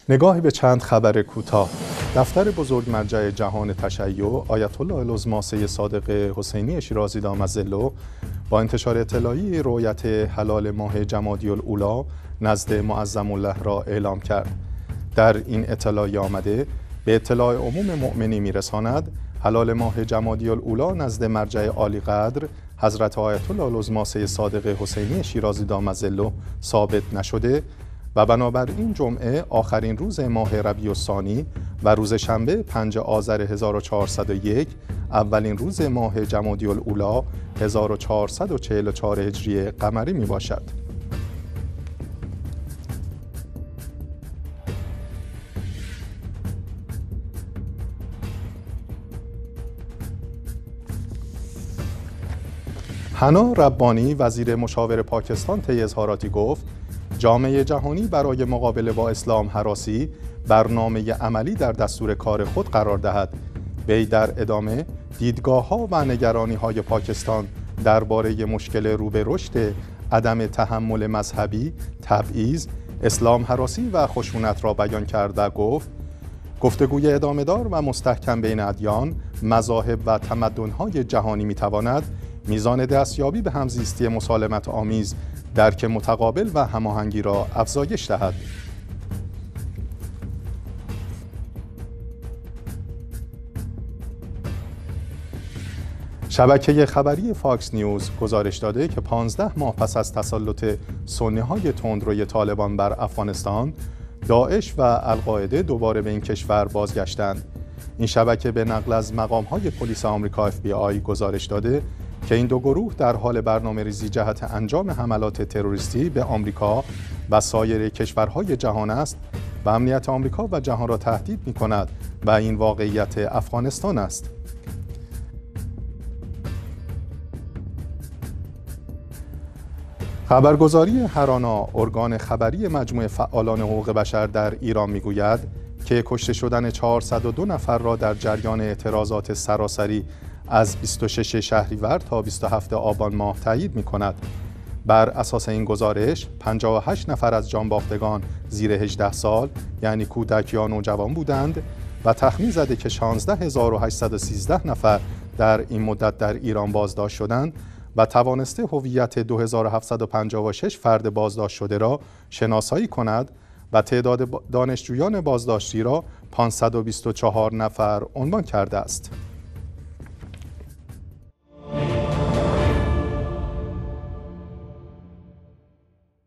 نگاهی به چند خبر کوتاه. دفتر بزرگ مرجع جهان تشیع آیت الله العظمی سید صادق حسینی شیرازی دامالظل با انتشار اطلاعیه رؤیت هلال ماه جمادی الاولی نزد معظم الله را اعلام کرد. در این اطلاعیه آمده به اطلاع عموم مؤمنین میرساند هلال ماه جمادی الاولی نزد مرجع عالی قدر حضرت آیت الله العظمی سید صادق حسینی شیرازی دامالظل ثابت نشده و بنابراین جمعه آخرین روز ماه ربیع الثانی و روز شنبه 5 آذر 1401 اولین روز ماه جمادی الاولی 1444 هجری قمری می باشد. حنا ربانی وزیر مشاور پاکستان طی اظهاراتی گفت جامعه جهانی برای مقابله با اسلام هراسی برنامه عملی در دستور کار خود قرار دهد. وی در ادامه دیدگاه‌ها و نگرانی‌های پاکستان درباره مشکل رو به رشد عدم تحمل مذهبی، تبعیض، اسلام هراسی و خشونت را بیان کرد و گفت گفتگوی ادامه‌دار و مستحکم بین ادیان، مذاهب و تمدن‌های جهانی می‌تواند میزان دستیابی به همزیستی مسالمت آمیز، درک متقابل و هماهنگی را افزایش دهد. شبکه خبری فاکس نیوز گزارش داده که 15 ماه پس از تسلط سنی‌های تندروی طالبان بر افغانستان، داعش و القاعده دوباره به این کشور بازگشتند. این شبکه به نقل از مقام‌های پلیس آمریکا FBI گزارش داده که این دو گروه در حال برنامه‌ریزی جهت انجام حملات تروریستی به آمریکا و سایر کشورهای جهان است و امنیت آمریکا و جهان را تهدید می‌کند و این واقعیت افغانستان است. خبرگزاری هرانا ارگان خبری مجموعه فعالان حقوق بشر در ایران می‌گوید که کشته شدن 402 نفر را در جریان اعتراضات سراسری از 26 شهریور تا 27 آبان ماه تایید می‌کند. بر اساس این گزارش 58 نفر از جانباختگان زیر 18 سال یعنی کودک یا نوجوان بودند و تخمین زده که 16813 نفر در این مدت در ایران بازداشت شدند و توانسته هویت 2756 فرد بازداشت شده را شناسایی کند و تعداد دانشجویان بازداشتی را 524 نفر عنوان کرده است.